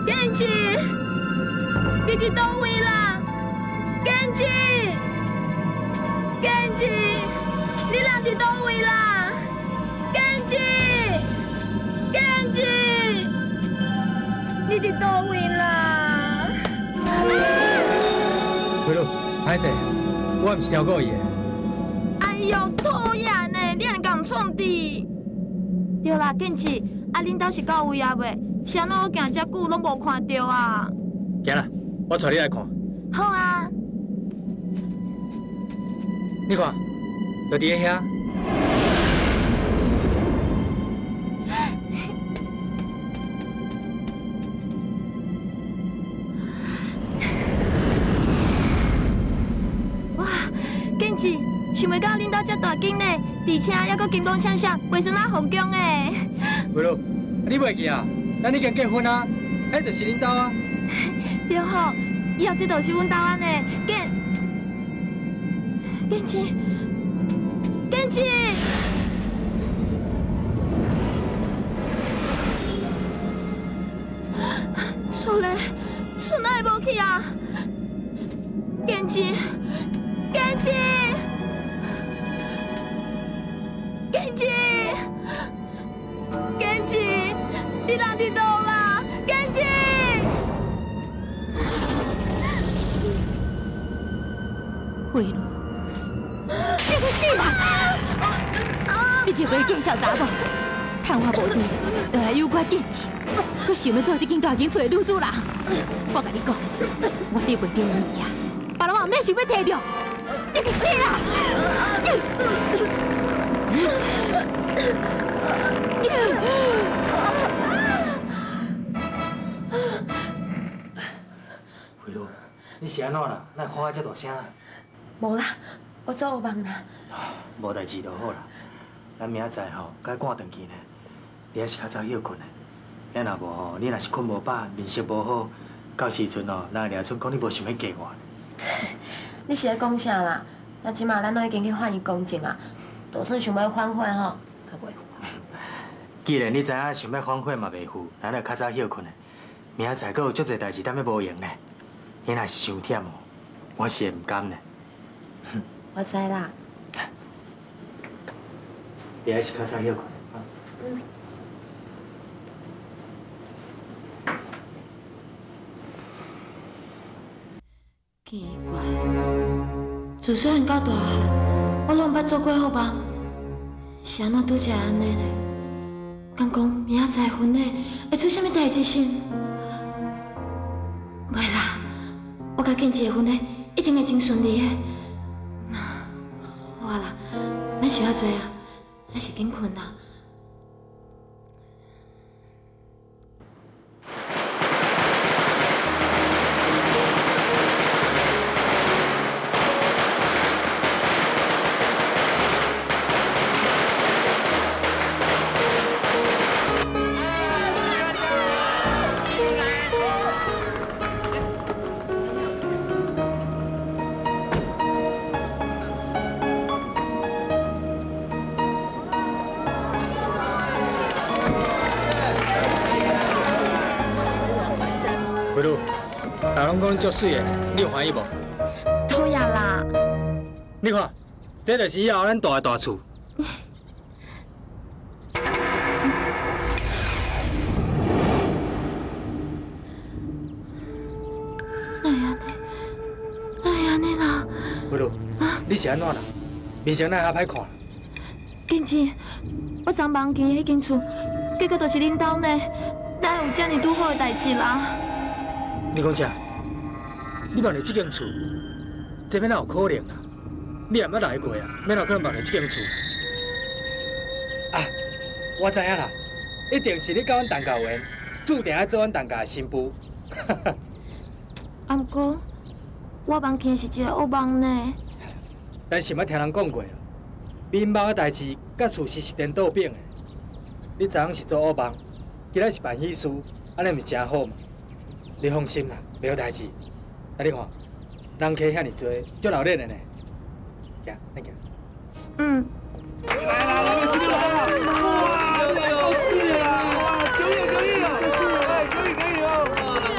建志，你伫倒位啦？建志，建志，你人伫倒位啦？建志，建志，你伫倒位啦？ 回路，歹势，我毋是挑过伊的。 哎呦，讨厌呢！你安尼甲毋创治？对啦，建志，啊，恁兜是到位啊未？是安怎我行遮久拢无看到啊？ 行啦，我带你来看。 好啊。 你看，就伫咧遐。 哇，建志，想袂到恁兜遮大间呢，而且还阁金光闪闪，袂输咱皇宫诶。 回路，你袂记啊？咱已经结婚啊，迄就是恁兜啊。 对吼，以后这就是阮兜安呢。建志，建志，厝咧，厝哪会无去啊？建志，建志，建志，建志，你人伫倒啦？建志！ 回路，你个死人！你这个见小查某，趁我无对，就来诱拐建志，佮想要做这间大间厝的女主人。我甲你讲，我得袂着物件，别人嘛免想要摕着。你个死人！ 回路，你是安怎啦？哪会喊啊遮大声啊？ 无啦，我做有梦啦。 无代志就好啦。咱明仔载吼，该赶转去呢。你还是较早休困的。咱若无吼，你若是困无饱，面色无好，到时阵哦，咱会掠出讲你无想要嫁我。 你是咧讲啥啦？那即马咱都已经去换伊公证啊，就算想要反悔吼，也袂付。 既然你知影想要反悔嘛袂赴，咱就较早休困的。明仔载阁有足侪代志踮咧无用呢。你若是伤忝哦，我是会唔甘呢。 我知啦。 你还是较早休困啊。 奇怪，自细汉到大汉，我拢捌做过好梦，是安怎拄则安尼呢？敢讲明仔载婚礼会出啥物代志先？袂啦，我甲建志的婚礼一定会真顺利的。好啊啦，莫想遐多啊，还是紧困啦。 回路，大拢讲足水的，你有欢喜无？ 讨厌啦！ 你看，这就是以后咱住的大厝。 哪会安尼啦？ 回路，你是安怎啦？面色哪遐歹看？ 建志，我昨梦见迄间厝，结果就是恁兜呢，哪会有遮尔拄好的代志啦？ 你讲啥？你梦到这间厝，这边哪有可能啊？你也捌来过啊，免哪可能梦到这间厝？啊，我知影啦，一定是你甲阮陈家园，注定要做阮陈家的新妇。 啊，不过我梦见是一个噩梦呢。 咱是捌听人讲过，美梦的代志甲事实是颠倒扁的。你昨昏是做噩梦，今仔是办喜事，安尼毋是真好嘛？你放心啦，袂有代志。啊，你看，人客遐尼多，足热闹的呢。行，咱行。 嗯。 来啦，来啦，进来啦！哇，够水啦！哇，可以了，可以了，可以了，可以了。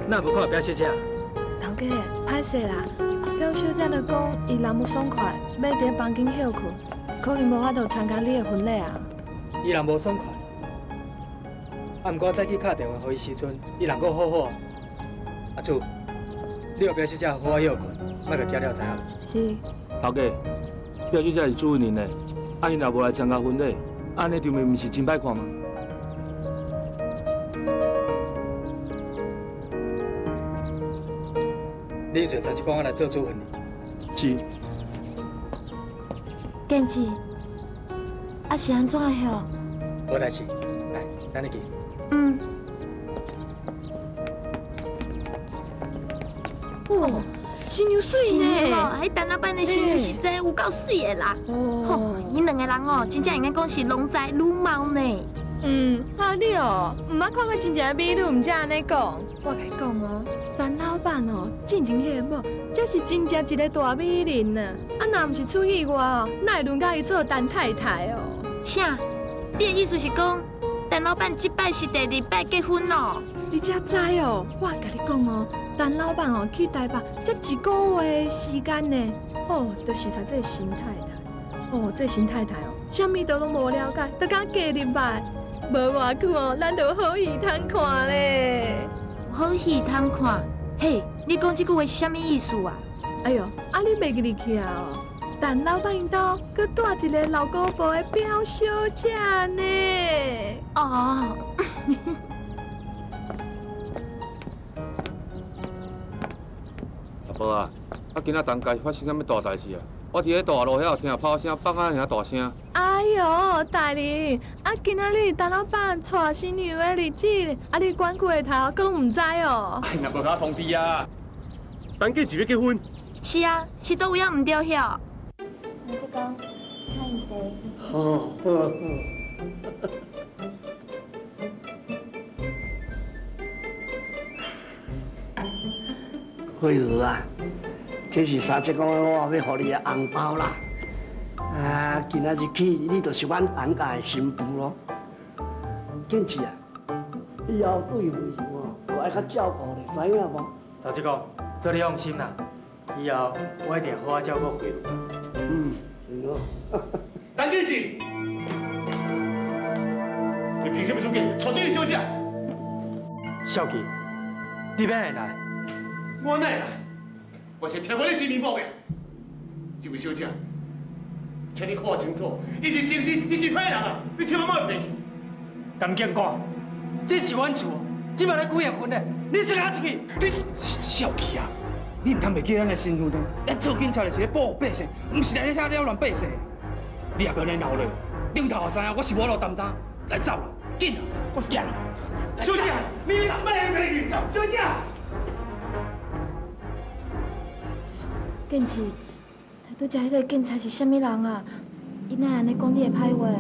哪无看到表小姐？ 头家，歹势啦！表小姐就讲伊人不爽快，要伫房间休困，可能无法度参加你的婚礼啊。 伊人无爽快，啊，毋过早起打电话互伊时阵，伊人阁好好啊。阿祖，你互表小姐好好休困，莫甲惊了知影无？ 是。 头家，表小姐是主人的，啊，伊若无来参加婚礼，安尼场面毋是真歹看吗？ 你做才是讲我来做主婚礼。 是。 建志，啊是安怎的吼？ 无代志，来，咱入去。 嗯。 哦，新娘水呢？ 迄陈老板的新娘实在有够水的啦。哦。因两个人哦，真正应该讲是龙仔女貌呢。 啊你哦，唔捌看过真正的美女，唔才安尼讲。我甲你讲哦。 陈老板哦，进前迄个某，这是真正一个大美人呐！啊，若唔是出意外哦，哪会轮到伊做陈太太哦？ 啥？你的意思是讲，陈老板这摆是第2摆结婚哦？ 你才知哦？我甲你讲哦，陈老板哦去台北才1个月的时间呢，哦，就是才这新太太。哦，这新太太哦，啥物都拢无了解，都敢嫁入来，无偌久哦，咱就好戏通看咧。 好戏通看，嘿，你讲这句话是啥物意思啊？ 哎呦，啊你袂记入去啊哦？陈老板因兜佮带一个老古婆的表小姐呢。 哦。 阿婆啊，啊今仔当家发生啥物大代志啊？我伫咧大路遐听炮声，放啊遐大声。 哎呦，大人，啊今仔日陈老板娶新娘的日子，啊你管过头，佮拢唔知哦。 哎，若无甲我通知啊！陈建志要结婚。 是啊，是倒有影唔对晓。 三叔公，请伊茶。 好。惠如啊，这是三叔公我要互你的红包啦。啊，今仔日起你就是阮陈家的新妇咯。建志啊，以后对惠如哦，我爱较照顾你，知影无？ 三叔公，做你放心啦，以后我一定好好照顾惠如。 是哦。 陈建志，你凭什么出给娶这个小姐？ 小琪，你要会来？ 我哪来？我是听我你真面目的。这位小姐，请你看清楚，伊是真心，伊是歹人啊！你千万莫骗去。 陈警官，这是阮厝，即摆咧举行婚礼，你出下出去！ 你小气啊！你唔通袂记咱的身份呢？咱做警察的是咧保护百姓，唔是来咧瞎扰乱百姓。你也搁来闹了，顶头也知影我是无路担当，来走啦，紧啊！我行啦。 小姐，你卖卖你走，小姐。 建志，他拄只迄个警察是啥物人啊？伊哪安尼讲你的歹话？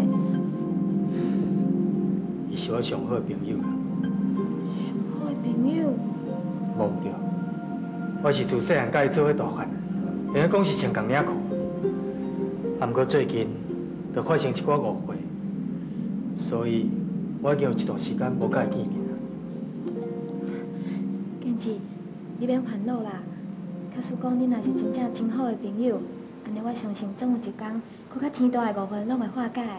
伊是我上好的朋友啦。 上好的朋友？ 无唔对，我是自细汉甲伊做伙大汉，应该讲是穿共领裤。啊，毋过最近就发生一寡误会，所以我已经有一段时间无甲伊见面啦。 建志，你免烦恼啦。 假使讲你若是真正真好的朋友，安尼我相信总有一天，搁较天大的误会拢会化解。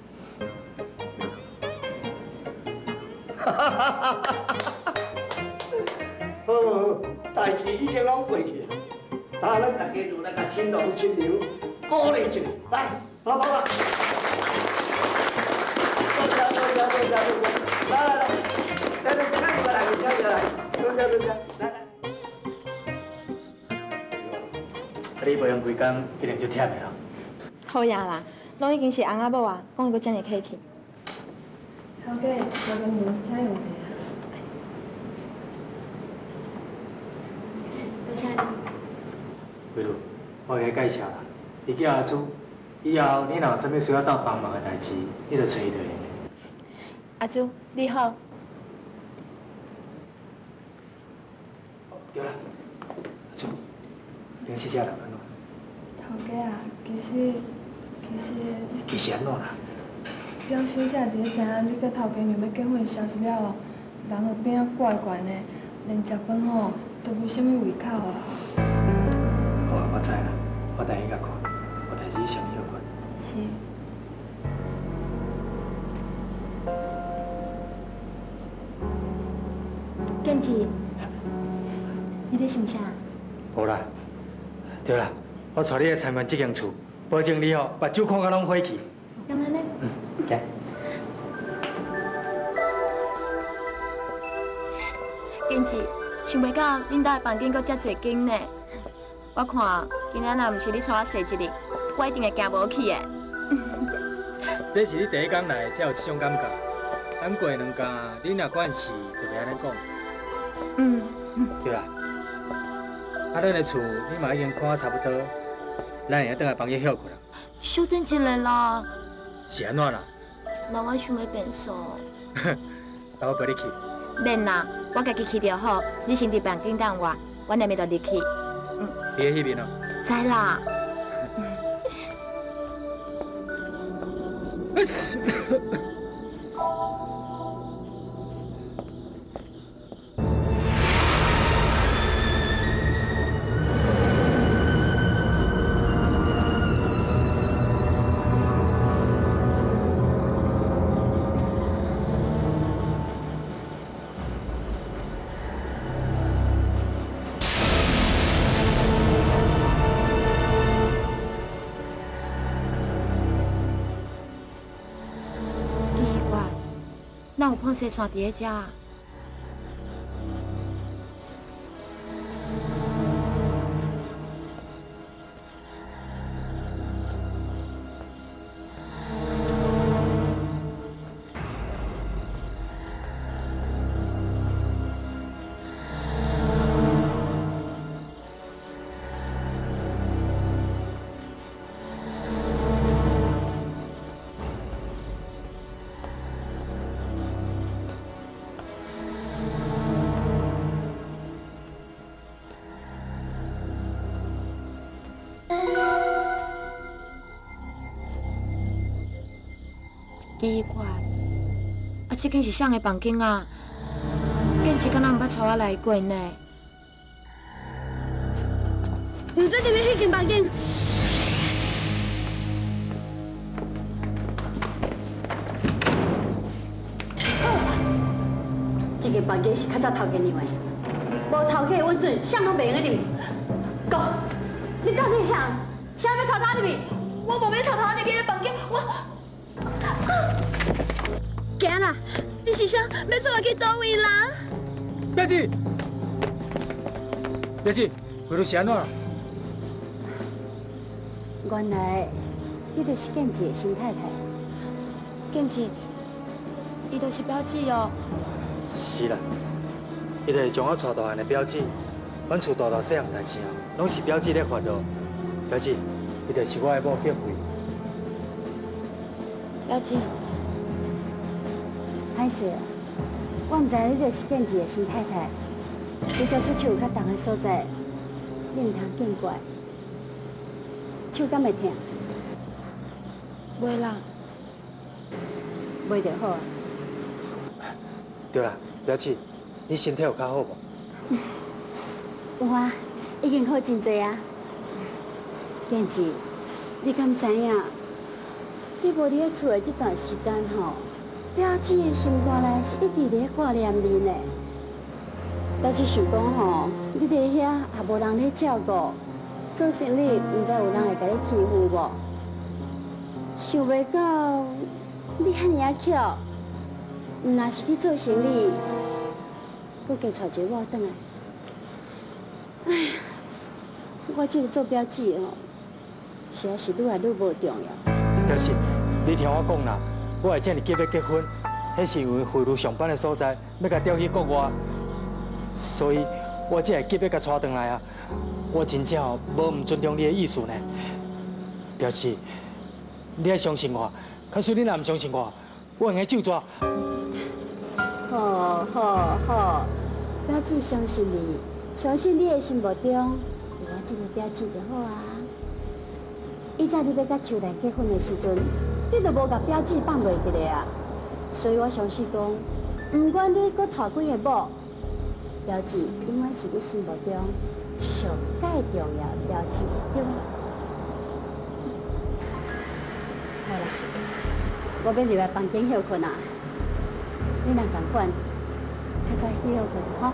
好，代志已经拢过去了，当咱大家就来甲新郎新娘鼓励一下，来，跑跑啦！多谢，来，请过来，多谢，来。 你培养几工，一定就忝的咯。 好呀啦，拢已经是翁仔某啊，讲伊搁遮尔客气。 头家，我跟您请用茶。 多谢你。 慧茹，我给你介绍啦，伊叫阿朱，以后你若有啥物需要当帮忙的代志，你就找伊就用。 阿朱，你好。 对啦，阿朱，顶谢谢人安怎？ 头家啊，其实安怎啦？ 表小姐伫咧知影你甲头家娘要结婚的消息了后，人就变啊怪怪呢。 连食饭吼都无啥物胃口啊。 我知啦，我等伊甲看，我代志上休困。 是。 建志，你在想啥？ 无啦，对啦，我带你来参观这间厝，保证你目睭看甲拢火气。 干嘛呢？ 行。 建志，想袂到恁家的房间阁遮侪间呢。我看今仔若毋是你带我踅一日，我一定会行无去的。 这是你第一天来才有这种感觉。咱过2天，你若管事，就袂安尼讲。对啦。啊，咱的厝你嘛已经看啊差不多，咱会当来房间休困啦。 稍等一下啦。 是安怎啦？ 那我想要变数。 那我陪你去。 免啦，我家己去就好。你先伫房间等我，我下面就入去。 你喺迄边哦。 知啦。哪有碰西线伫咧遮？奇怪，这间是谁的房间啊？建志敢若毋捌带我来过呢。 你最近的迄间房间，这间房间是较早头家娘的，无头家的允准，谁拢袂用入去。讲，你到底想要偷偷入去？我无要偷偷入去的房间，我。行啦，你是啥要带我去倒位啦？ 表姐，表姐，为了是安怎？ 原来你就是建志的新太太。 建志，伊就是表姐哦。 是啦，伊就是将我带大汉的表姐，阮厝大细项代志啊，拢是表姐咧烦恼。表姐，伊就是我的某结慧。 表姐。 歹势，我唔知你就是建志的新太太。你才出去有较重的所在，你唔通见怪。手敢会痛？ 袂啦。 袂就好啊。 对啦，表姐，你身体有较好无？ 有啊，已经好真济啊。建志，你敢知影？你无伫咧厝的这段时间吼。表姐的心肝内是一直咧挂念你呢。表姐想讲吼，你伫遐也无人咧照顾，做生意唔知有人会甲你欺负无？想袂到你遐尔啊巧，若是去做生意，佫加带一个我转来。哎呀，我这个做表姐的吼，实在是愈来愈无重要。 表姐，你听我讲啦。我会这么急要结婚，迄是因为慧茹上班的所在要甲调去国外，所以我才会急要甲带回来啊！我真正无唔尊重你的意思呢。表姐，你要相信我，假使你若唔相信我，我用个手抓。 好，表姐相信你，相信你的心目中有我这个表姐就好啊。以前你要甲秋兰结婚的时阵。你都无甲表姐放袂记咧啊，所以我相信讲，不管你搁娶几个某， 标志永远是你心目中上介重要的标志，对吗？好啦，我要入来房间休困啊，你若共款，较早去休困吼。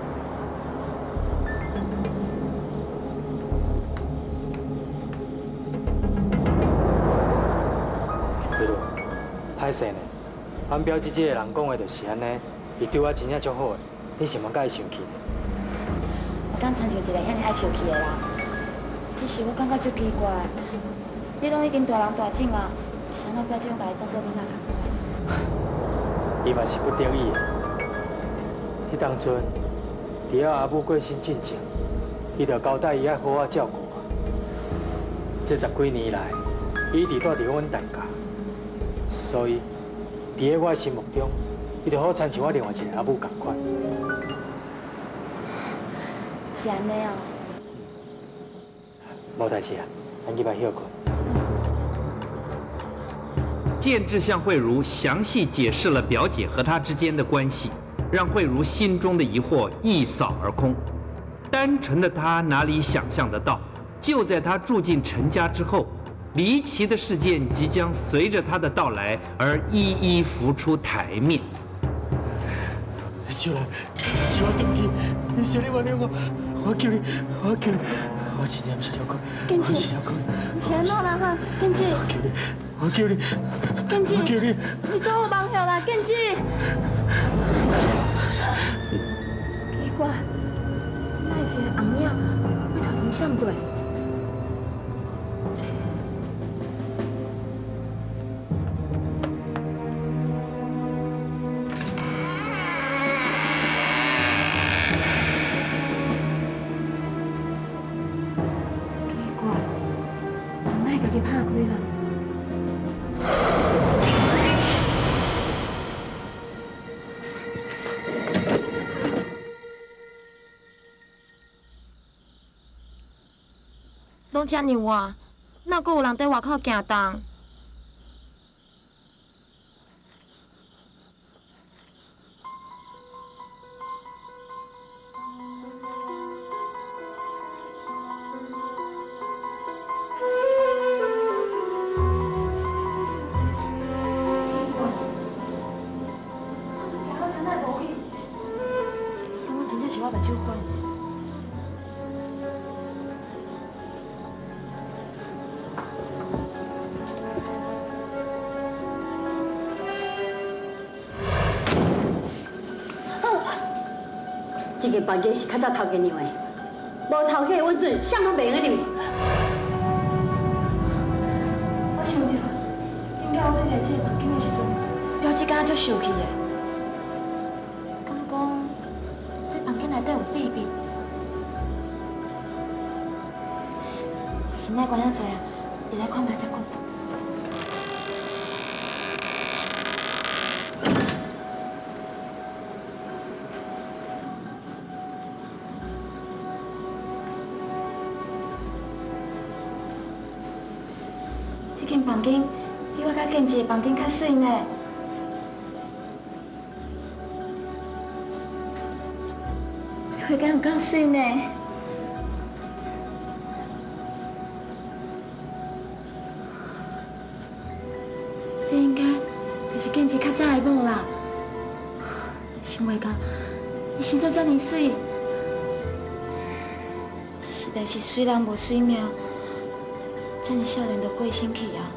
对咯，歹势呢。俺表姐这个人讲的就是安尼，伊对我真正足好的，你是毋甲伊生气呢？ 我敢参像一个遐尼爱生气的人，只是我感觉足奇怪，你拢已经大人大种啊，是安怎表姐拢甲伊当做囡仔共款？ 伊嘛是不得已的。迄当阵，伫我阿母过身之前，伊就交代伊爱好好照顾我。这10几年来，伊一直住伫阮陈家，所以。伫咧我心目中，伊就好亲像我另外一个阿母同款。 是安尼哦。 无代志啊，咱去吧休困。 建志向慧茹详细解释了表姐和她之间的关系，让慧茹心中的疑惑一扫而空。单纯的她哪里想象得到，就在她住进陈家之后。离奇的事件即将随着他的到来而一一浮出台面。 秀兰，是我对不起，你是你原谅我求你，我求你，我真正不是条狗，我是条狗。 你是安怎啦哈？建志， 我求你， 建志， 我求你， 你做好梦后啦，建志。奇怪，哪一个红影为头前闪过？拢遮尔晚，哪阁有人在外口行动？敢我真正是我目睭花？ 这个房间是较早头家娘的，无头家的允准，啥拢袂用入去。 我想着，顶摆我要来这个房间的时阵，表姐敢若足生气的，敢讲这房间内底有秘密，先莫管遐多啊，你来看卖再讲。这间房间比我甲建志的房间较水呢。这回敢有够水呢？这应该就是建志较早的某啦。想袂到，伊生做遮尔水，实在是水人无水命。这么少年就过身去啊！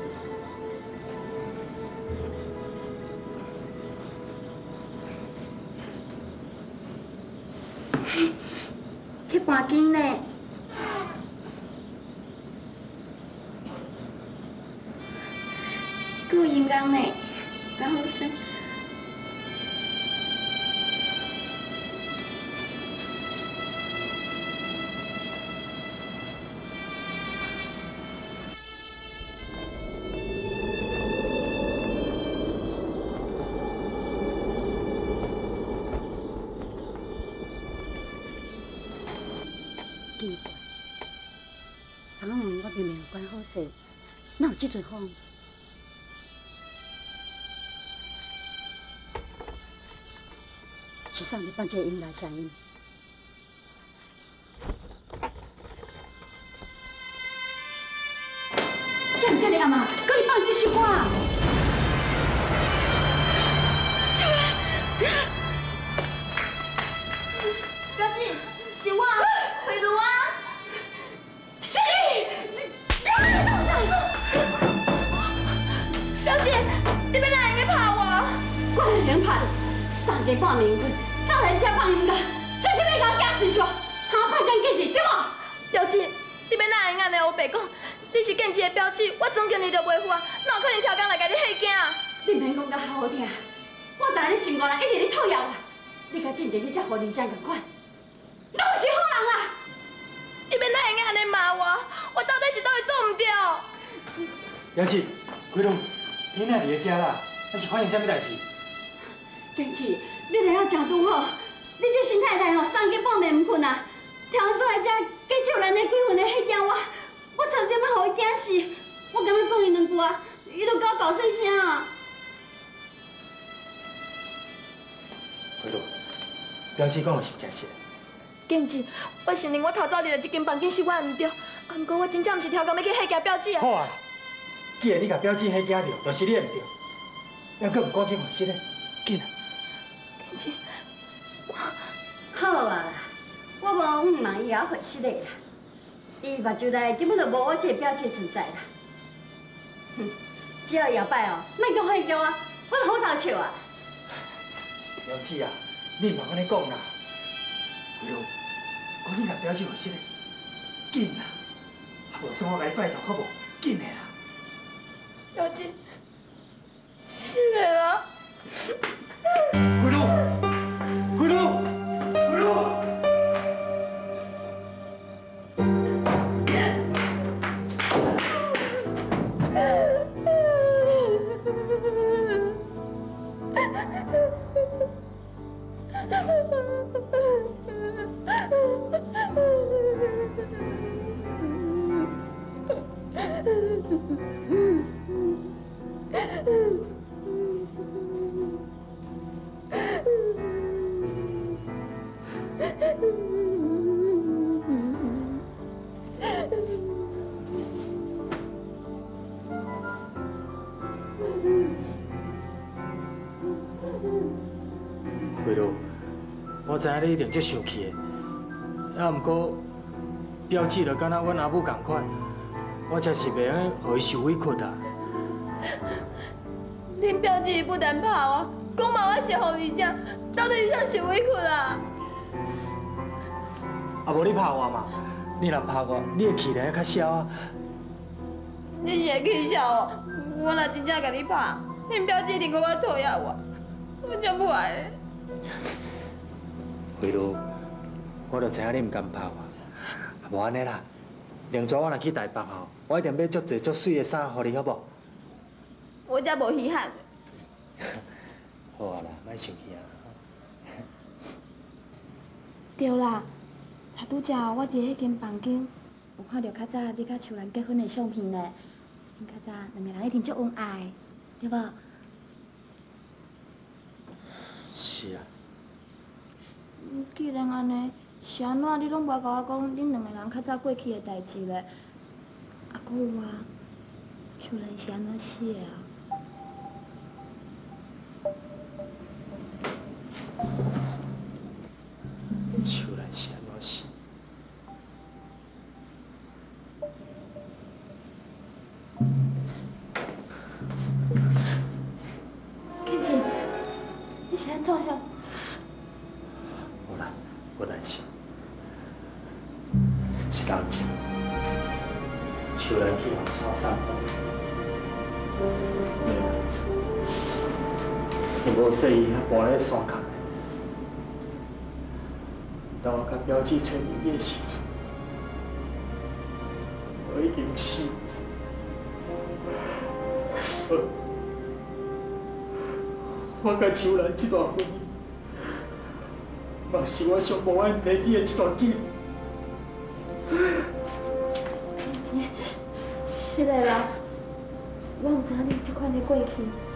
去搬机呢？还有音乐呢，够好耍。奇怪，昨昏我明明关好势，哪有这阵风？是谁在放这音乐声音？ 关人连拍3更半暝困，走来遮放音乐，做啥要甲我惊死煞？他拍张见字对无？ 表姊，你要哪会安尼？我白讲，你是建志的表姊，我总叫你就袂负啊，哪有可能挑工来甲你吓惊啊？ 你免讲甲好好听，我知影你心肝内一直咧讨厌我，你甲真正你才互你这样款，你不是好人啊！ 你要哪会安尼骂我？我到底是倒位做唔对？ 表姊，规路，你哪伫咧遮啦？还是发生啥物代志？ 建志，你来啊真拄好，你这新太太吼3更半暝唔困啊，听我做来遮，计笑咱的几分的吓惊我差点要互伊惊死，我刚刚讲伊2句啊，伊就甲我大细声啊。 规路，表姊讲的是真实。 建志，我承认我头早入来这间房间是我唔对，不过我真正唔是挑工要去吓惊表姊啊。 好啊，既然你甲表姊吓惊着，就是你唔对，要搁唔赶紧回室咧，紧啊！ 建志， 好啊，我无唔忙伊也回室咧啦。伊目睭内根本就无我这个表姐存在啦。哼，只要后摆哦，莫讲迄叫啊，我就好头笑啊。 表姊啊，你唔通安尼讲啦。规路，赶紧甲表姊回室咧，紧啦！啊，无算我甲你拜托好无？紧的啦！ 表姊，是的啦。 规路，规路，规路！规路，我知影你一定足生气的，啊，不过表姊就敢若阮阿母同款，我才是袂用互伊受委屈啦。 恁表姊不但拍我，讲骂我是狐狸精，到底是啥受委屈啦？ 啊，无你拍我嘛？你若拍我，你的气量较小啊。 你是会气笑哦？我若真正甲你拍，恁表姊一定搁我讨厌我，我真不爱的。 回路，我就知影你唔敢拍我，无安尼啦。另昨我若去台北吼，我一定买足济足水的衫互你，好无？ 我才无稀罕。 好啊啦，莫生气啊。 对啦，拄拄则我伫迄间房间有看到较早你甲秋兰结婚的相片咧，因较早2个人一定足恩爱，对无？ 是啊。 既然安尼，是安怎你拢无甲我讲恁2个人较早过去的代志咧？啊，搁有啊，秋兰是安怎死的啊？ 秋兰是安怎死？ 建志，你是安怎样？ 无啦，无代志。一冬前，秋兰去后山散步，因无说伊还搬咧山脚。当我甲表姊找伊的时阵，我已经死。所以，我甲秋兰这段婚姻，嘛是我上无愿提起的一段记忆。 是的啦，我唔知影你有这款的过去。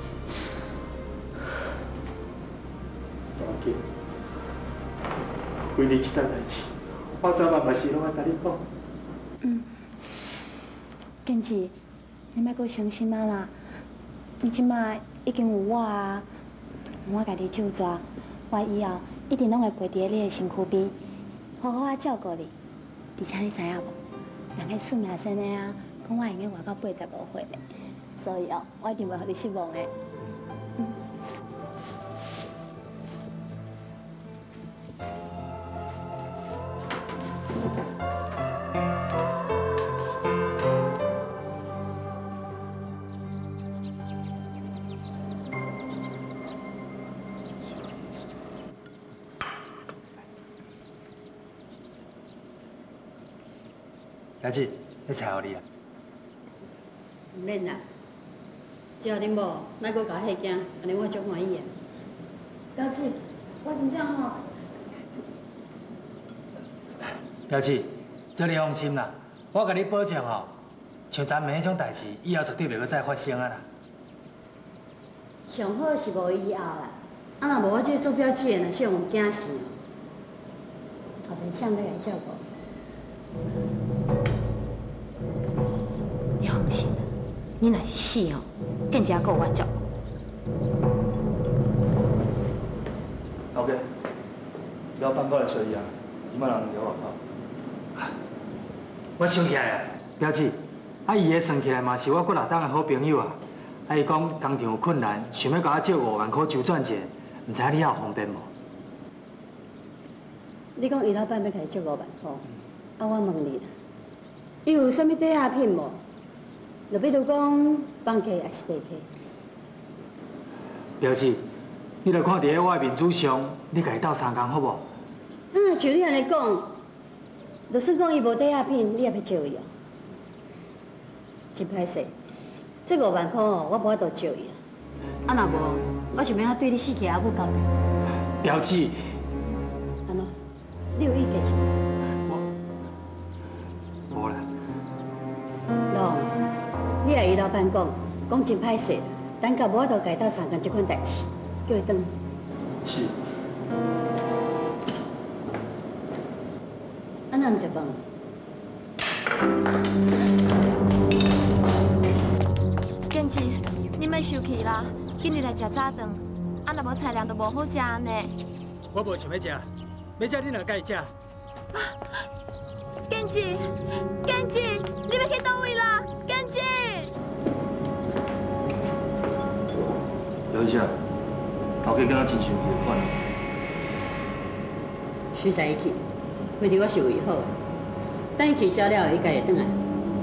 不要紧，为你这单代志，我早晚嘛是拢爱甲你讲。 建志，你莫阁伤心啊啦！你即摆已经有我啊，我家己救抓，我以后一定拢会陪伫你的身躯边，好好啊照顾你。而且你知影无？人个算命先的啊，讲我会用活到85岁的，所以哦，我一定袂互你失望的。 表姐，你菜互你啊。 唔免啦，只要恁某莫阁甲我吓惊，安尼我足欢喜啊。 表姐，我真正吼。 表姐，这你放心啦，我甲你保证吼，像昨暝迄种代志，以后绝对袂阁再发生啊啦。 上好是无以后啦，啊若无我这做表姐的，若是用惊死，后边谁要来照顾？ 你放心啦，你若是死哦，更加够我照顾。 头家，了办过来找伊啊，伊莫人了外口。我想起来啊，表姐，啊伊个算起来嘛是我骨力当的好朋友啊。啊伊讲工厂有困难，想要甲我借5万块周转者，唔知你也有方便无？ 你讲余老板要甲伊借5万块，啊我问你啦，伊有啥物抵押品无？就比如讲房价还是地契？ 表姐，你著看伫个我的面子上，你甲伊斗3工好无？ 啊，像你安尼讲，就算讲伊无抵押品，你也要借伊哦？真歹势，这5万块哦，我无法度借伊啊。啊，若无，我想要对你死去阿母交代。 表姐， 安怎？你有意见是无？ 无啦。 喏，你甲伊老板讲真歹势，等下无法度甲伊斗3工这款代志，叫伊转。 是。 啊，那唔食饭？ 建志，你莫生气啦，今日来食早顿，啊，若无菜量就无好食呢。 我无想要食，要食你若介意食。 建志，建志，你要去倒位啦？建志。 表姐，头家敢若真生气的款。 实在伊去，回头我是为好，等伊去消了，伊家会转来。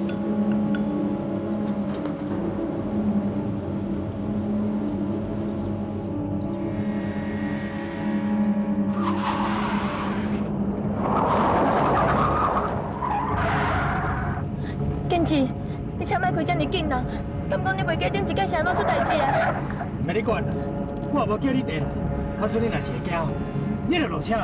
建志，你车莫开这么紧啦！敢讲你袂记顶一届是安怎出代志啊？ 袂你管啦，我也无叫你坐啦。假使你若是会惊，你就落车啦。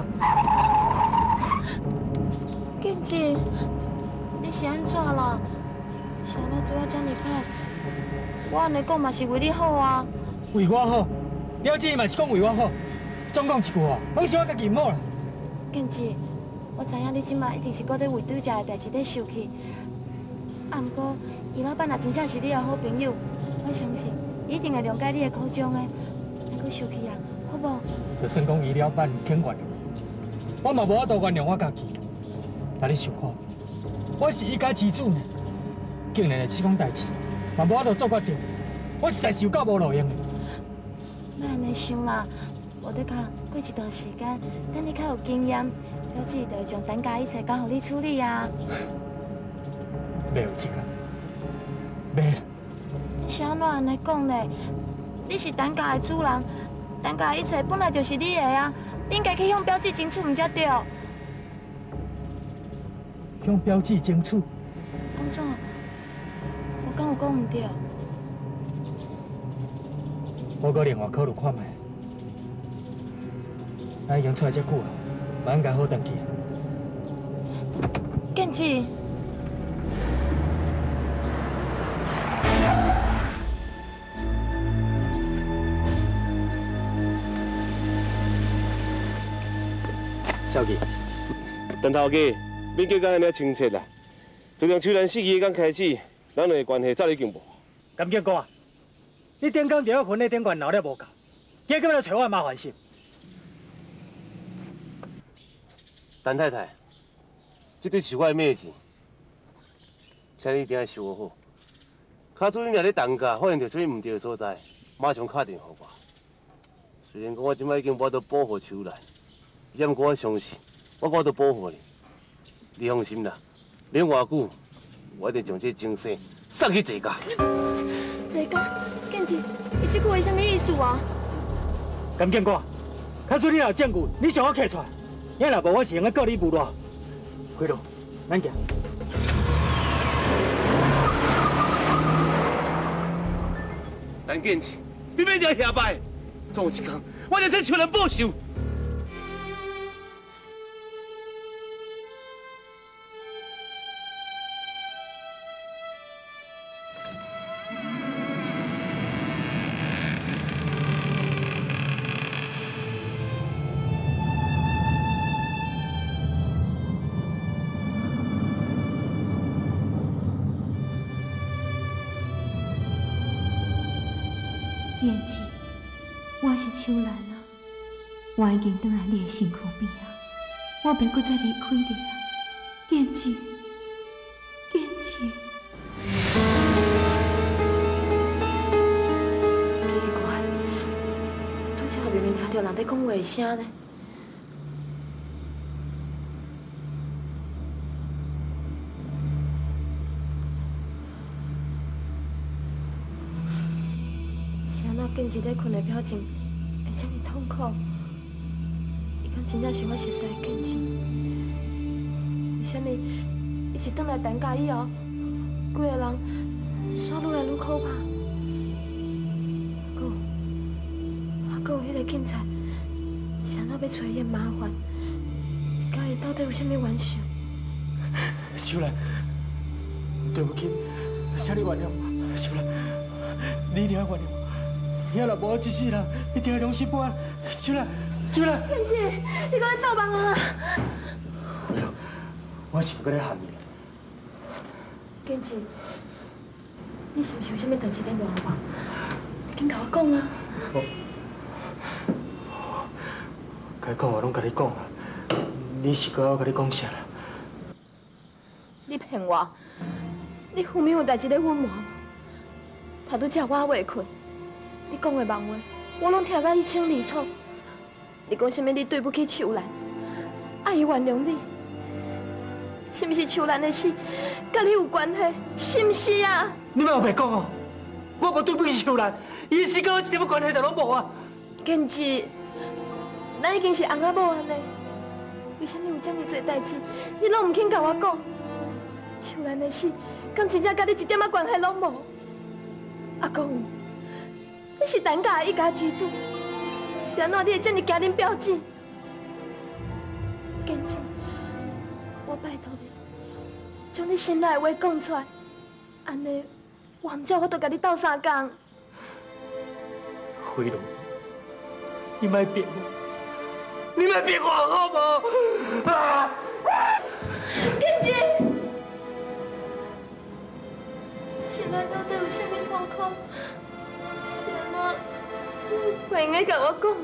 建志，你是安怎啦？是安怎对我这么歹？我安尼讲嘛是为你好啊。 为我好，了解嘛是讲为我好。总讲一句话，我想我家己唔好啦。 建志，我知影你即摆一定是搁在为对家的代志在生气。啊，不过余老板若真正是你的好朋友，我相信伊一定会谅解你的苦衷的，莫搁生气啊，好无？ 就算讲余老板肯原谅我嘛无法度原谅我家己。但你想看，我是一家之主呢，竟然这种代志嘛无法度做决定，我实在是有够无路用的。 莫安尼想啦，无得讲过一段时间，等你较有经验，表姐就会将等价一切交互你处理啊。 袂有这个，袂啦。 你是安怎安尼讲呢？你是等价的主人，等价的一切本来就是你的啊，你应该去向表姐争取，唔才对。 向表姐争取？ 安怎？我敢有讲唔对？ 我搁另外考虑看卖。咱已经出来遮久啊，嘛应该好回去。 建志。 小琪， 陈头家，免叫咱安尼清切啦。自从秋兰死去迄天开始，咱两个关系早已经无。 甘建国啊，你顶工伫我婚礼顶悬闹了无够，今日来找我麻烦是？ 陈太太，这对是我的妹子，请你一定要收好。卡主你若咧当家发现到什么唔对的所在，马上打电话给我。虽然讲我即摆已经无法度保护秋兰。也毋过我相信，我都保护你。你放心啦，免偌久，我一定将这精神送去谢家。 谢家，建志，你这句话什么意思啊？ 甘建国，假使你有证据，你向我摕出来，要若无我是用来告你无赖。回路，咱行。 陈建志，你免了下摆，总有一天我就替秋兰报仇。 燕子，我是秋兰啊，我已经回来你的身躯边啊，我袂搁再离开你啊，燕子，燕子。 奇怪，拄则明明听到人在讲话的声呢。建志在困的表情会这么痛苦，伊敢真正是我熟悉的建志？为什么伊一转来担架以后，规个人煞愈来愈可怕？还有迄个警察，是安怎要找伊的麻烦？伊甲伊到底有啥物冤仇？ 秋兰，对不起，请你原谅我，秋兰，你一定要原谅我。 遐若无我一世人，一定会良心不安。秋兰，秋兰， 建志，你搁咧造梦啊？ 没有，我是搁咧喊你。 建志，你是不是有啥物代志在瞒我？你紧甲我讲啊！ 该讲我拢甲你讲啊，你是搁要甲你讲啥啦？ 你骗我！你分明有代志在隐瞒我。头拄则我未困。 你讲的梦话，我拢听甲一清二楚。你讲什么？你对不起秋兰，爱伊原谅你，是不是秋兰的死甲你有关系？是不是啊？ 你莫白讲哦，我无对不起秋兰，伊死甲我一点关系都拢无啊。 建志，咱已经是翁仔某安尼，为什么有这么多代志，你拢唔肯甲我讲？秋兰的死，敢真正甲你一点仔关系拢无？阿公。 你是担架的一家之主，是安怎你会这么惊恁表姐？建志，我拜托你，将你心内的话讲出来，安尼我唔才有法度甲你斗相共。 辉龙，你莫骗我，你莫骗我好无？啊！ 建志，你心内到底有啥物痛苦？ 快应该甲我讲。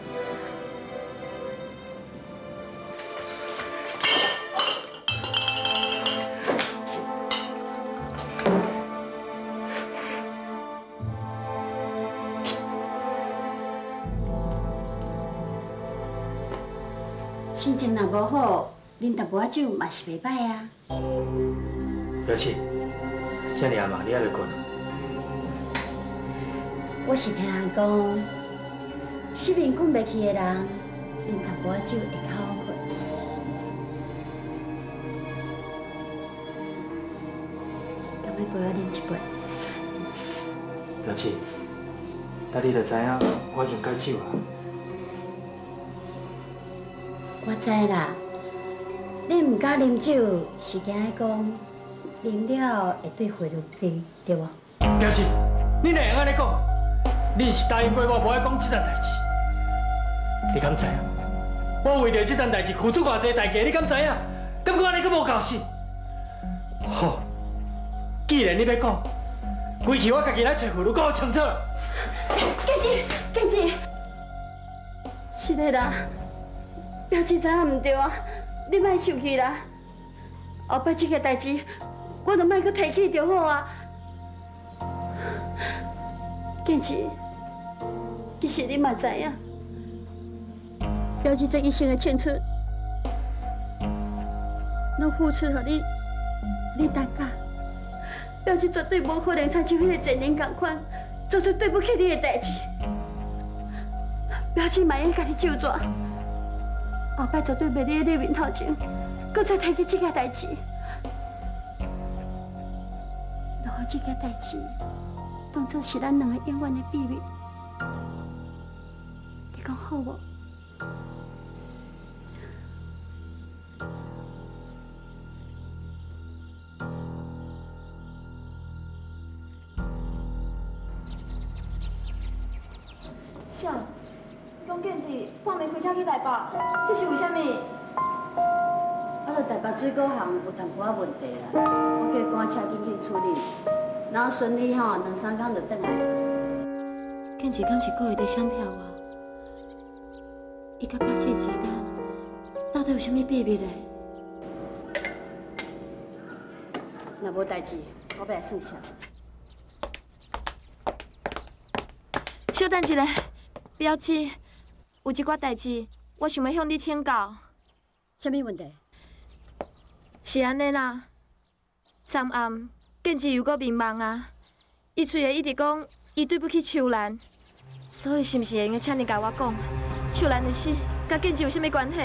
心情若无好，啉淡薄仔酒嘛是袂歹啊。 表姐，这么晚你还袂困？ 我是听人讲，失眠困袂去的人，啉淡薄仔酒会较好困。敢要陪我啉一杯？ 表姐，但你就知影我已经戒酒啊。 我知啦，你唔敢啉酒，是惊讲啉了会对血流低，对无？ 表姐，你哪会安尼讲？ 你是答应过我，无爱讲这件代志。你敢知影？我为着这件代志付出偌济代价，你敢知影？敢讲安尼阁无够实？好，既然你要讲，规气我家己来找葫芦，给我清楚。 建志，建志，是的啦，表姐知影唔对啊，你莫生气啦。后摆这个代志，我就莫阁提起就好啊。建志。 其实你嘛知影，表姐这一生的青春，拢付出予你担架。表姐绝对无可能亲像迄个前人同款，做出对不起你的代志。表姐嘛会甲你救抓，后摆绝对袂伫你面头前，搁再提起这件代志。若这件代志当作是咱两个永远的秘密。你讲好无？ 啥？你讲建志半暝开车去台北，这是为虾米？ 啊，着台北水果行有淡薄仔问题啦，我叫伊赶车进去处理，然后顺利2、3天就转来。 建志敢是故意在闪票我？伊甲表姐之间到底有啥物秘密嘞？ 若无代志，我要来算账。 稍等一下，表姐，有一寡代志，我想要向你请教。 啥物问题？ 是安尼啦，昨暗建志又搁迷茫啊，伊嘴下一直讲伊对不起秋兰，所以是毋是会用请你甲我讲，秋兰的死甲建志有啥物关系？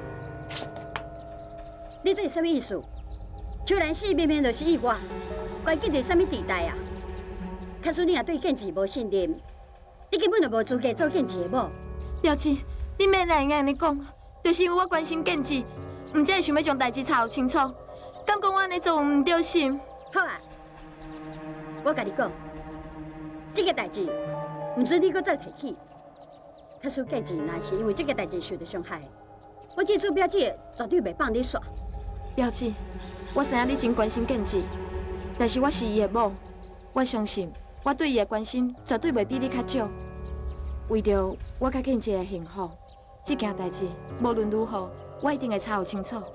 你这是啥物意思？秋兰死明明就是意外，关建志啥物地带啊？假使你也对建志无信任，你根本就无资格做建志的某。 表姐，你免来安尼讲，就是因为我关心建志，毋才会想要将代志查清楚。敢讲我安尼做有毋对心？ 好啊，我甲你讲，这个代志毋准你搁再提起。假使建志若是因为这个代志受到伤害，我这做表姐绝对袂放你煞。 表姐，我知影你真关心建志，但是我是伊的某，我相信我对伊的关心绝对袂比你较少。为着我甲建志的幸福，这件代志无论如何，我一定会查有清楚。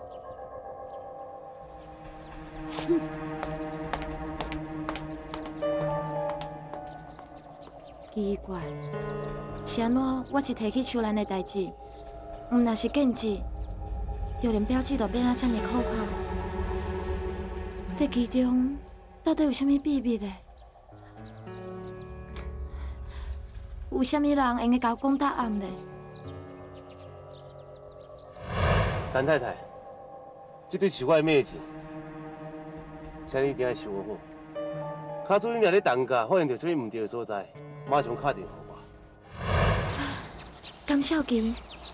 奇怪，是安怎？我一提起秋兰的代志，毋若是建志，就连表姐都变啊这么可怕。这其中到底有啥物秘密呢？有啥物人用个甲我讲答案呢？ 陈太太，这对是我的妹子，请你一定要收好。卡主任若咧当家，发现到什么唔对的所在，马上打电话给我。 甘少基。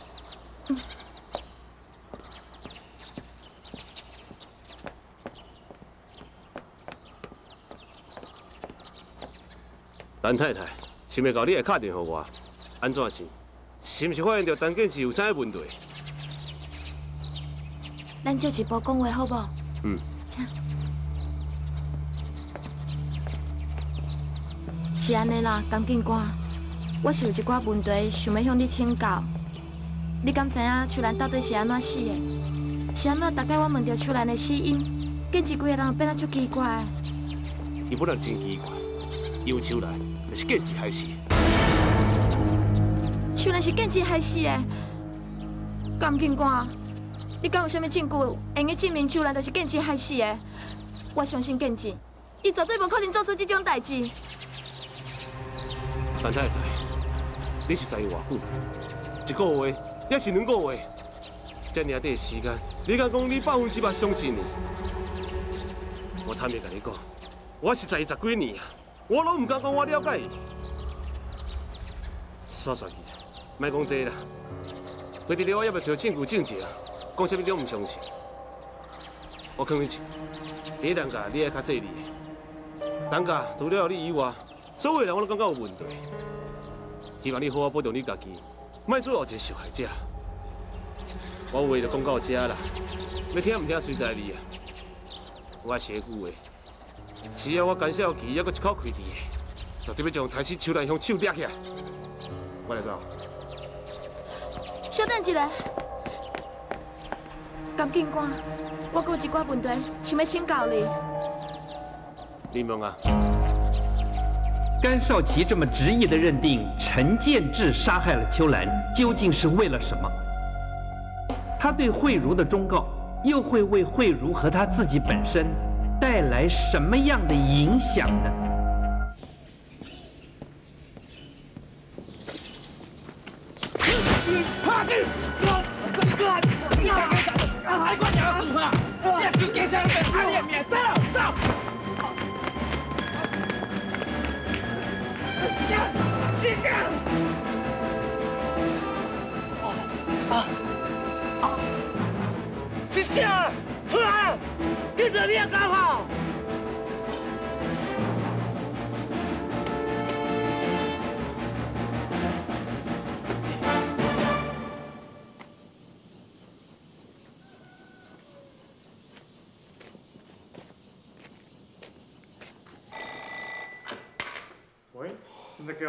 陈太太，想要到你来打电话给我，安怎是？是毋是发现到陈建志有啥问题？ 咱借一步讲话好无？ 嗯。 请。是安尼啦，江警官，我是有一寡问题想要向你请教。你敢知影秋兰到底是安怎死的？是安怎？大概我问到秋兰的死因，建志规个人变得足奇怪。 伊本来真奇怪，因为秋兰就是建志害死。 秋兰是建志害死的，江警官，你敢有啥物证据会用证明秋兰就是建志害死的？我相信建志，伊绝对无可能做出这种代志。 陈太太，你是知影偌久？一个月，还是2个月？这尔短的时间，你敢讲你100%相信伊？我坦白甲你讲，我是在意10几年啊，我拢唔敢讲我了解伊。算去，莫讲这啦。回伫了，我也要找证据证实啊，讲啥物你拢唔相信。我肯定是，你当家你爱较细腻的，当家除了你以外。所有人我都感觉有问题，希望你好好保重你家己，莫做后一个受害者。我话就讲到这啦，要听唔听随在你啊。我写句话，只要我甘少奇还阁一口气伫，绝对要将台死秋兰向手掠起来。我来走。 稍等一下，江警官，我阁有一寡问题想要请教你。 林梦啊。 甘少奇这么执意地认定陈建志杀害了秋兰，究竟是为了什么？他对慧茹的忠告，又会为慧茹和他自己本身带来什么样的影响呢？ 快去！海关也要管啊！你也是警察，别差点命，走走。 起下！起下！出来！跟着你也赶跑！ 喂，你在叫？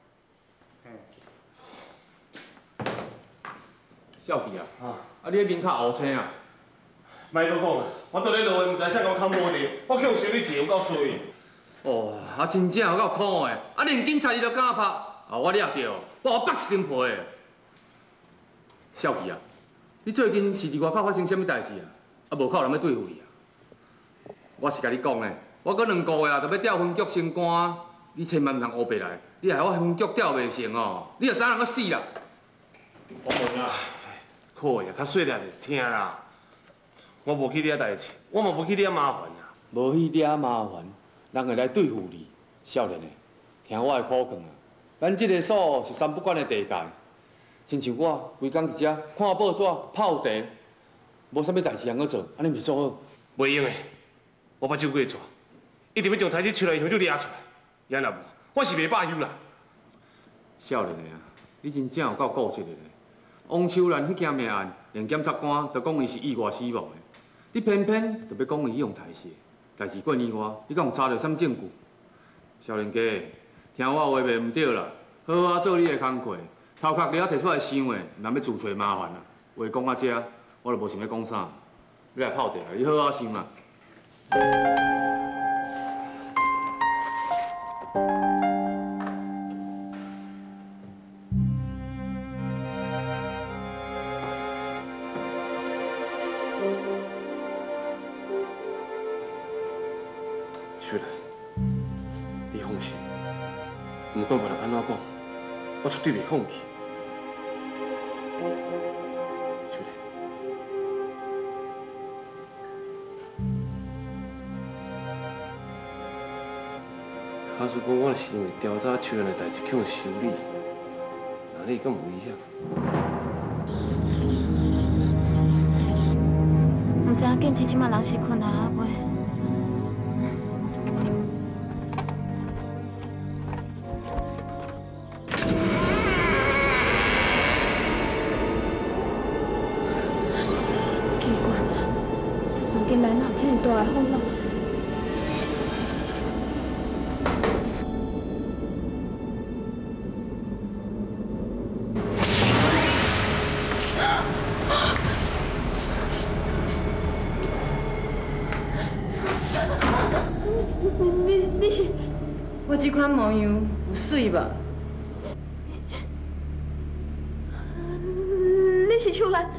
少奇啊，你迄面较乌青啊？ 莫搁讲啊！我倒咧落的，毋知啥讲空无地，我去用修理钱有够衰。 哦，真正有够苦的，连警察伊都敢拍，我抓着，我绑一顶皮的。少奇啊，你最近是伫外口发生啥物代志啊？无靠人要对付你啊？我是甲你讲咧，我搁2个月就要调分局升官，你千万毋通乌白来，你害我分局调袂成哦，你就早人搁死啦！ 我问啊，可呀，较细粒就听啦。我无去你遐代志，我嘛无去你遐麻烦啦。 无去你遐麻烦，人会来对付你。少年的，听我的苦劝啊，咱这个所是三不管的地界，亲像我规工伫遮看报纸、泡茶，无啥物代志通搁做，安尼毋是做好？ 袂用的，我把手过抓，一定要将台子出来香就掠出来。要若无，我是袂罢休啦。 少年的啊，你真正有够固执的咧。王秋兰迄件命案，连检察官都讲伊是意外死亡的，你偏偏就要讲伊用台射，代志过年外，你敢有查到啥物证据？少年家，听我话袂毋对啦，好好做你的工课，头壳了摕出来想的，若要自找麻烦啦。话讲到这，我就无想要讲啥，你来泡茶，你好好想啦。 出来，你放心，不管别人安怎讲，我绝对袂放弃。出来，假如讲我是因为调查秋兰的代志去用修理，那你更危险。 唔知影建志即马人是困啊袂？奇怪，这房间内哪有这么大的风浪？你是？ 我这款模样有水吧？ 你是秋兰？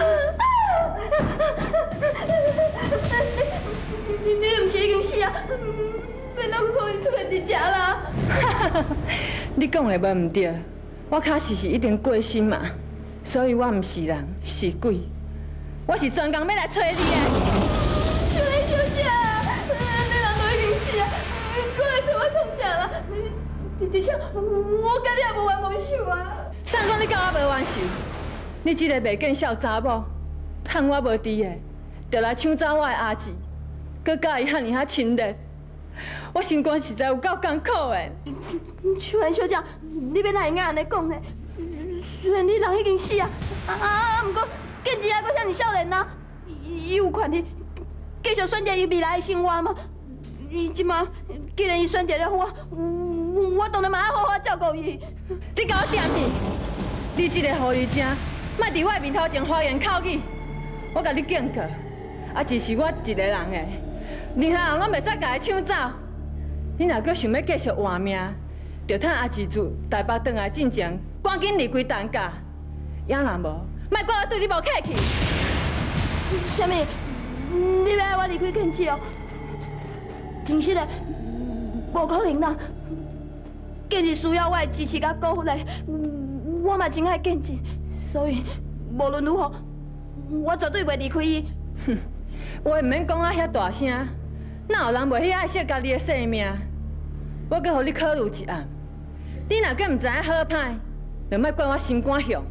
你唔是已经死啊？免哪可能出来伫遮啦？ 你讲的无唔对，我确实是一定过身嘛，所以我唔是人，是鬼。我是专工要来找你的。 秋兰小姐，你人都已经死啊，过来找我创啥啦？而且我甲你也无冤无仇啊！ 啥讲你甲我无冤仇？你这个袂见笑查某，趁我无伫的，就来抢走我的阿姊，搁甲伊遐尔亲热，我心肝实在有够艰苦的。 秋兰小姐，你要哪会安尼讲呢？虽然你人已经死啊，不过建志还阁遐尔少年啊，伊有权利继续选择伊未来的生活吗？伊即马既然伊选择了我当然嘛要好好照顾伊。 你甲我点去！你这个狐狸精，莫伫我面头前花言巧语。我甲你警告，只是我一个人的，任何人拢袂使甲伊抢走。你若阁想要继续活命，就趁阿姊自台北转来进前，赶紧离开蛋价。要若无，莫怪我对你无客气。 啥物？你要我离开建志哦？真实的，无可能啦！建志需要我的支持甲鼓励，我嘛真爱建志，所以无论如何，我绝对袂离开伊。 哼，话唔免讲啊遐大声，哪有人袂喜爱惜家己的性命？我阁互你考虑一下， 你若阁唔知影好歹，就莫怪我心肝向。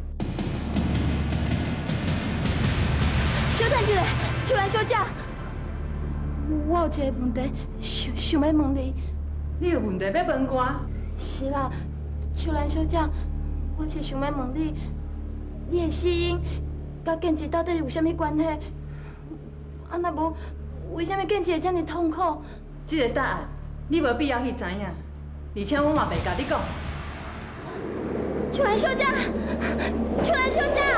小等一下，秋兰小姐，我有一个问题，想要问你。 你有问题要问我？ 是啦，秋兰小姐，我是想要问你，你的死因甲建志到底有啥物关系？啊，若无，为什么建志会这么痛苦？ 这个答案你无必要去知影，而且我嘛袂甲你讲。 秋兰小姐，秋兰小姐。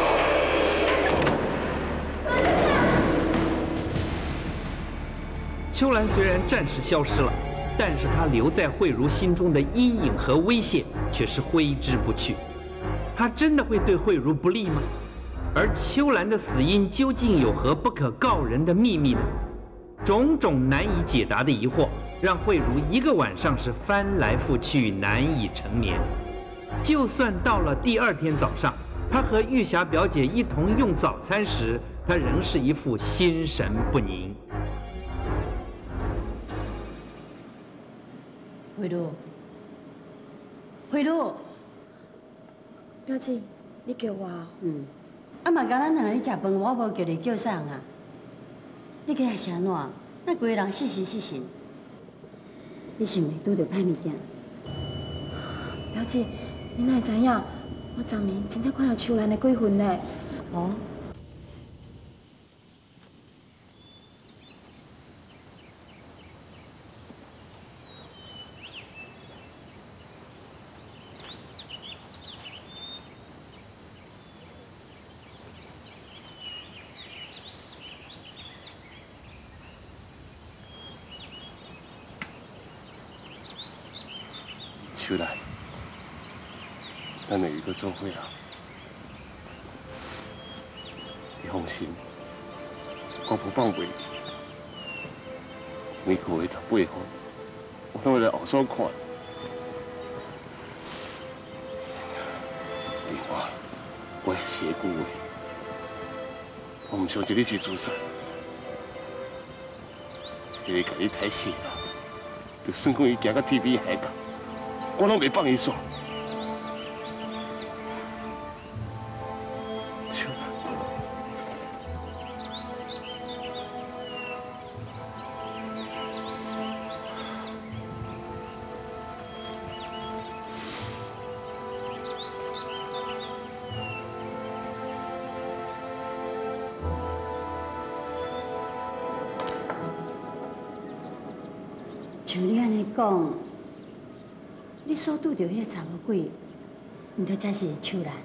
秋兰虽然暂时消失了，但是她留在慧茹心中的阴影和威胁却是挥之不去。她真的会对慧茹不利吗？而秋兰的死因究竟有何不可告人的秘密呢？种种难以解答的疑惑，让慧茹一个晚上是翻来覆去，难以成眠。就算到了第二天早上，她和玉霞表姐一同用早餐时，她仍是一副心神不宁。 慧茹，慧茹， 表姐，你叫我？ 啊嘛，甲咱两个去食饭，我无叫你叫啥啊？你今日是安怎？那规个人失神失神，你是毋是拄着歹物件？ 表姐，你哪会知影？我昨暝真正看到秋兰的鬼魂呢。 哦。 秋兰，咱有一个做伙啊！你放心，我不放袂记。每个月18号，我拢会来后所看。电话，我也写句话，我唔想一日是自杀。迄个甲你太死啦，就算讲伊行到天边海角。我拢袂放伊煞。秋兰， 像你安尼讲。你所拄着迄个查某鬼，毋对，才是秋兰。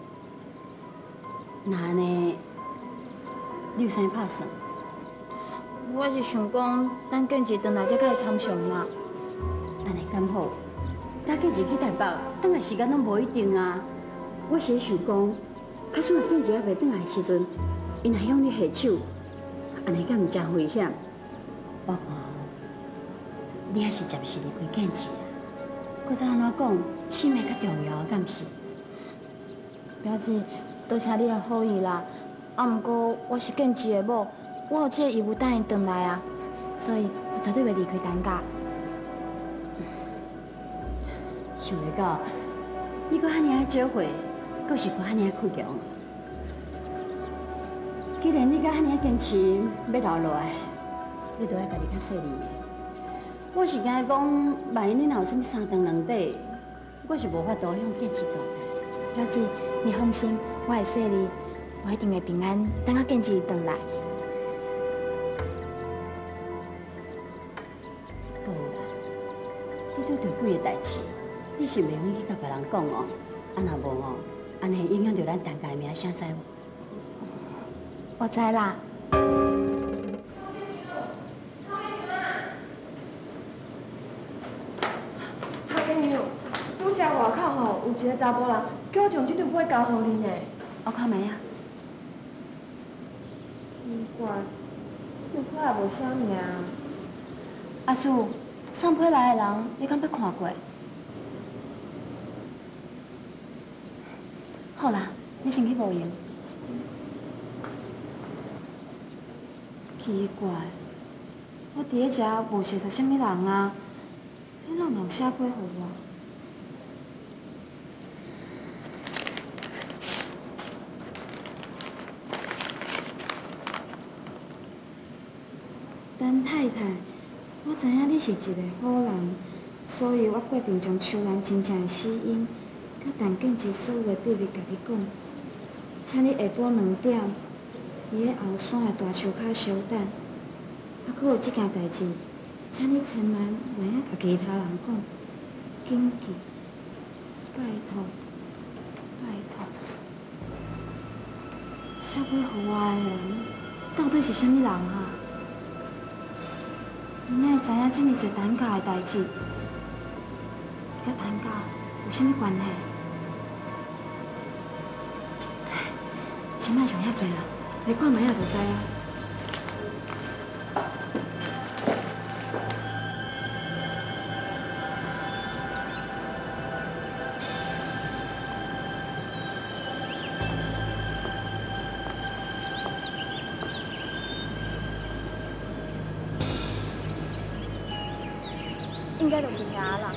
那安尼，你有啥拍算？ 我是想讲，等建志回来才甲伊参详啦。 安尼刚好，等建志去台北，等来时间拢无一定啊。我是想讲，假使若建志还袂回来时阵，伊若向你下手，安尼敢毋真危险？我看，你还是暂时离开建志。搁再安怎讲，性命较重要，敢毋是？ 表姐，多谢你的好意啦。啊，毋过我是建志的某，我有这个义务等伊回来啊，所以我绝对袂离开陈家。 想袂到，你搁遐尔啊少岁，搁是搁遐尔啊倔强。既然你搁遐尔啊坚持要留落来，你就要家己较细腻。我是惊讲，万一你若有啥物三长两短，我是无法度向建志交代。 表姐，你放心，我会细腻，我一定会平安，等到建志回来。 好，你拄着几个代志，你是袂用去甲别人讲哦。啊，若无哦，安尼影响到咱大家的名声，知无？ 我知啦。 拄则外口吼有一个查甫人，叫我将这张纸交互你呢。 我看卖啊。 奇怪，这张纸也无啥名。 阿叔，送批来的人，你敢捌看过？好啦，你先去无闲。奇怪，我伫咧遮无熟识啥物人啊，你哪有人写批互我？ 陈太太，我知影你是一个好人，所以我决定将秋兰真正的死因，甲陈建志所有的秘密甲你讲。请你下晡2点，伫个后山的大树骹相等。啊，阁有即件代志，请你千万莫影甲其他人讲，谨记，拜托，拜托。写尾互我的人，到底是啥物人啊？你哪会知影这么多陈家的代志？甲陈家有啥物关系？即摆上遐侪人，你看卖啊就知啊。应该就是遐人。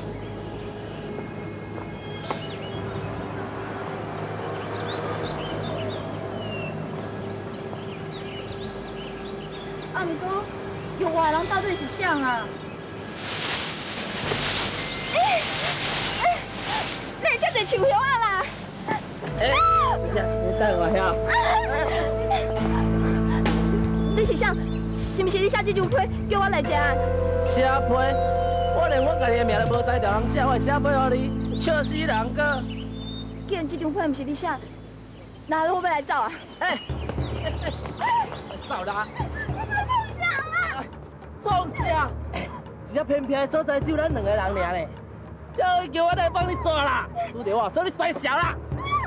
啊，毋过，有外人到底是啥啊？你会遮侪树叶啊啦！ 你等我遐。 你是啥？是毋是你写这张批叫我来食？ 写批？我连我家己的名都无知，条人写，我写批互你，笑死人个！ 既然这张批毋是你写，那我要来走啊？ 走啦！创啥？一只偏僻的所在只有咱2个人尔咧，叫伊叫我来帮你刷啦，拄着我，所以你衰小啦！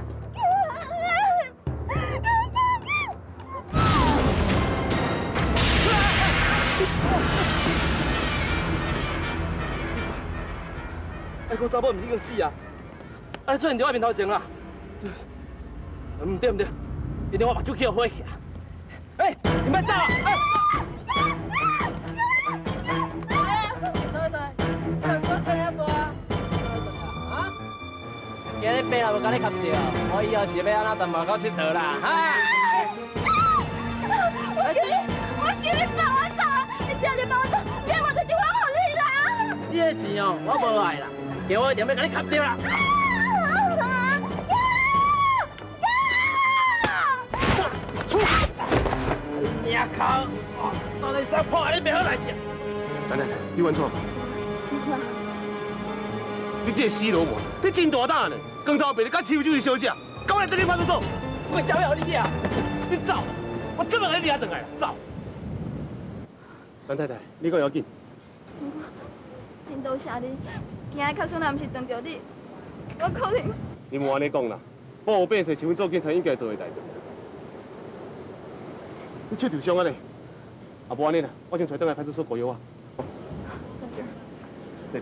哎，个查某毋是已经死啊？啊，出现伫我面头前啦！唔对唔对，一定我目睭去火去啊！哎，你莫走啊！哎。今日爸也无甲你夹着，我以后是要安怎带毛狗佚佗啦？哈！ 我叫你放我走啊！你只要你放我走，免我就就还互你啦！ 你的钱哦，我无爱啦，叫我一定要甲你夹着啦！出！娘口！到底啥破坏你袂好来食？ 奶奶，你冤错？你这个死老婆，你真大胆呢！刚才白你甲邱就是小姐，敢来跟你派出所？ 我交要你啊！你走！我怎么给你抓回来？走！ 陈太太，你讲要紧。 真多谢你，今日确实若毋是撞到你，我可能…… 你莫安尼讲啦，保护百姓是阮做警察应该做的代志。你手受伤啊呢？啊，无安尼啦，我先带转来派出所过药啊。是。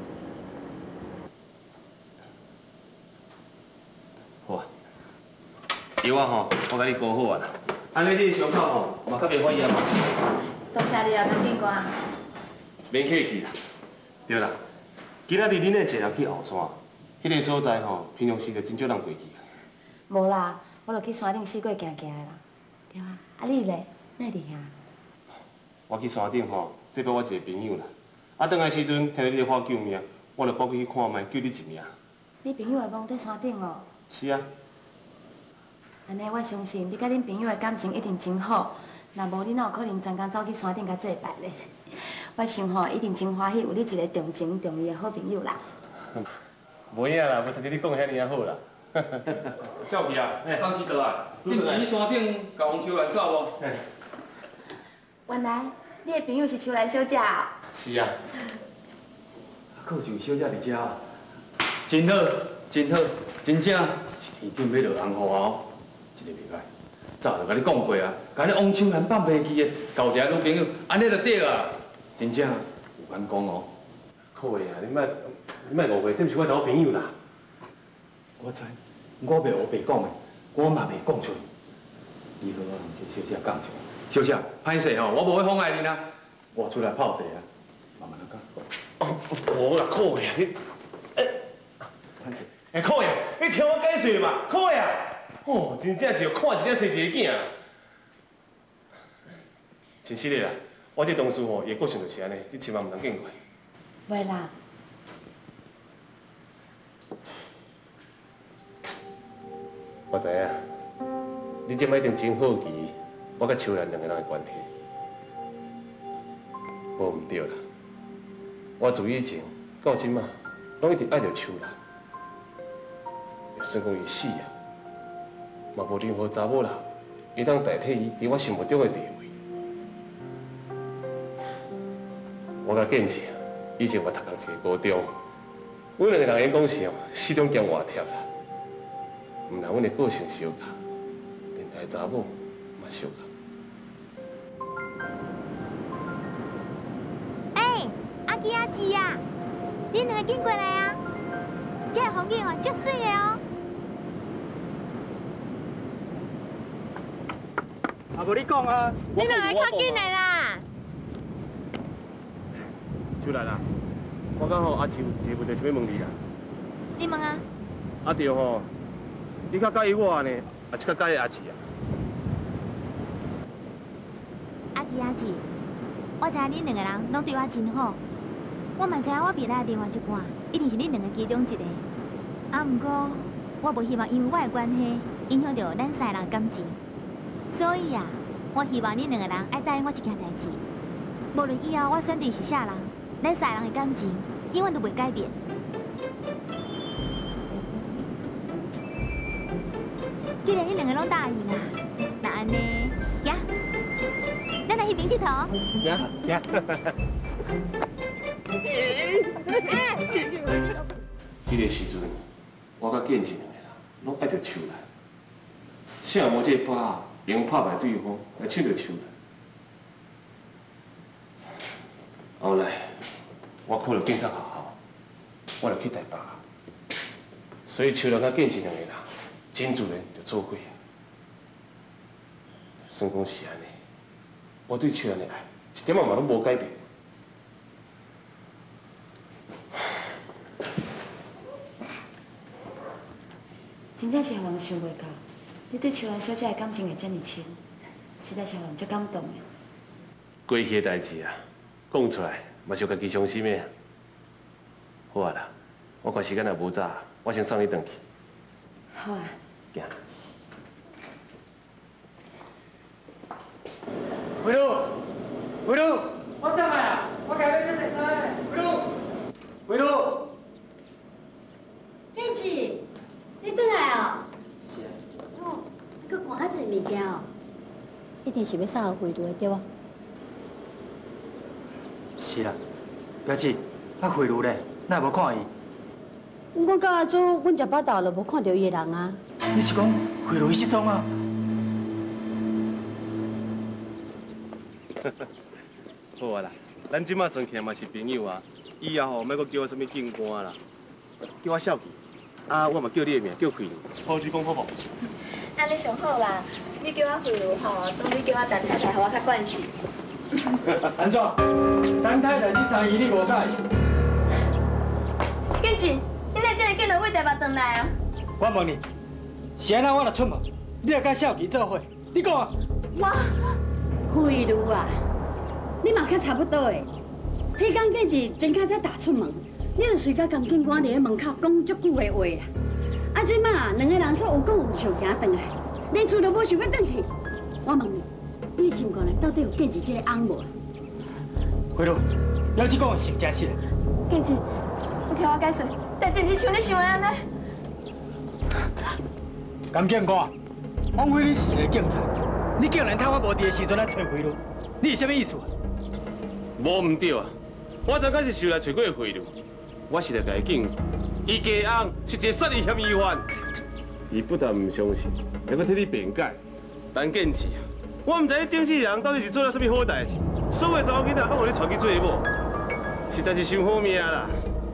好啊，药啊吼，我甲你膏好啊啦。安尼你伤口吼，嘛较袂发炎嘛。 多谢你啊，陈警官。 免客气啦。对啦，今仔日恁那一人去后山，迄个所在吼，平常时就真少人过去。 无啦，我著去山顶四过行行的啦。对啊，啊你咧，哪会伫遐？ 我去山顶吼，接到我一个朋友啦。啊，转来时阵听到你咧喊救命，我著赶紧去看卖，救你一命。 你朋友会忘在山顶哦？ 是啊。 安尼我相信你甲恁朋友的感情一定真好，若无你哪有可能专工走去山顶甲祭拜咧？我想吼，一定真欢喜有你一个重情重义的好朋友啦。 无影啦，无像你讲遐尔好啦。 少皮啊，当时倒来，恁伫山顶甲王秋兰走无？ 原来你的朋友是秋兰小姐哦。 是啊。 还有一位小姐伫遮，真好，真好，真正是天顶要落红雨哦，一个袂歹。早就甲你讲过啊，甲你王秋兰放袂记的，交一个女朋友，安尼就对啊。真正有眼光哦。 可以啊，你莫误会，这毋是我找我朋友啦。 我知，我袂胡白讲的，我嘛袂讲出。你好啊，这小姐讲一下。小姐，歹势吼，我无要妨碍你啦。我出来泡茶啊，慢慢讲。 无啦，可以啊，你。哎，可以啊，你听我解释嘛，可以啊。哦，真正是看一个生一个囝啊。真实的啦， 我这同事吼，伊个性就是安尼，你千万唔通见怪。 袂啦， 我知影，你即摆一定真好奇我甲秋兰两个人的关系。无毋对啦，我自以前到即马，拢一直爱着秋兰。就算讲伊死啊，嘛无任何查某人会当代替伊伫我心目中的地位。我甲建志以前嘛读同一个高中，阮两个人演讲时哦，始终兼外贴啦。毋但阮的个性相共，连爱查某嘛相共。 阿基阿姊啊，恁两个紧过来啊！这个风景哦，足水的哦。 啊，无你讲啊， 你两个较紧的啦。 秋兰啊，我刚好阿秋有一个问题想要问你啦。 你问啊？ 啊对吼，你较介意我呢，还是较介意阿姊啊？ 阿基阿姊，我知影恁两个人拢对我真好。我嘛知影我未来的另外一半，一定是恁两个其中一个。啊，毋过我无希望因为我的关系影响到咱三个人感情。所以啊，我希望恁两个人爱答应我一件代志，无论以后我选择是啥人，咱三个人的感情永远都袂改变。既然恁两个拢答应啊，那安尼，行，咱来去边佚佗。 行。迄个时阵，我甲建志两个人拢爱着秋兰，啥无这把用拍败对方来抢着秋兰。后来，我考入警察学校，我就去台北，所以秋兰甲建志两个人真自然就做伙啊。算讲是安尼，我对秋兰的爱一点仔嘛拢无改变。 真正是让人想袂到，你对秋兰小姐的感情会这么深，实在是让人足感动的。 过去的代志啊，讲出来嘛是家己伤心的。好啊啦，我看时间也无早，我先送你回去。 好啊。 行。 维鲁，维鲁，我倒来啊！我家要出洗衫的，维鲁，维鲁。 建志，你倒来哦？ 是啊。 哦，你搁看遐济物件哦？一定是要送互回路的对无？ 是啦，表姐，啊回路咧，哪会无看伊？ 我到下早，阮食饱饱就无看到伊的人啊。 你是讲回路伊失踪啊？ 好啊啦，咱即马算起来嘛是朋友啊，以后吼莫阁叫我什么警官啦，叫我少奇。啊，我嘛叫你的名，叫奎如，好志讲好无？ 安尼上好啦，你叫我回路吼，总比叫我陈太太，互我较惯势。 安怎？陈太太这生意你无介意？ 建志，你哪这么紧就为台北回来啊？ 我问你，是安怎我若出门，你也甲少奇做伙？你讲啊？ 回路啊，你嘛较差不多的。迄天建志真较早踏出门，你就随甲监警官伫咧门口讲足久的话啦。啊，即马两个人煞有讲有笑行转来，连厝都无想要转去。我问你，你的心肝内到底有建志这个翁无？ 回路，了解讲的是真实的。 建志，你听我解释，代志毋是像你想的安尼。 监警官，我以为你是一个警察，你竟然趁我无伫的时阵来找回路，你是啥物意思啊？ 无毋对啊，我昨天是受来找过的回路，我是来甲伊警，伊家翁是一个杀人嫌疑犯。伊不但唔相信，还阁替你辩解。陈建志啊，我唔知你顶世人到底是做了什么好代志，所有查某囡仔拢互你传去做某，实在是伤好命啦。